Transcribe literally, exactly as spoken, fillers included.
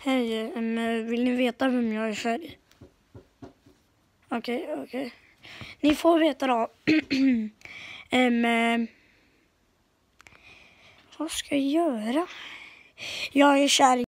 Hej, um, vill ni veta vem jag är kär i? Okej, okay, okej. Okay. Ni får veta då. um, uh, vad ska jag göra? Jag är kär i